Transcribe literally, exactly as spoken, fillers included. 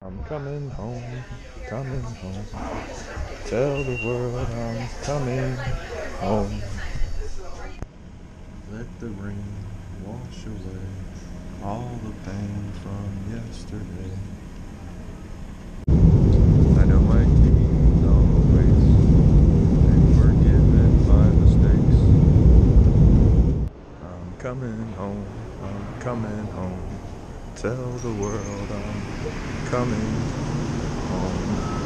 I'm coming home, coming home. Tell the world I'm coming home. Let the rain wash away all the pain from yesterday. I know my king's on the waits, and forgiven my mistakes. I'm coming home, I'm coming home. Tell the world I'm coming home.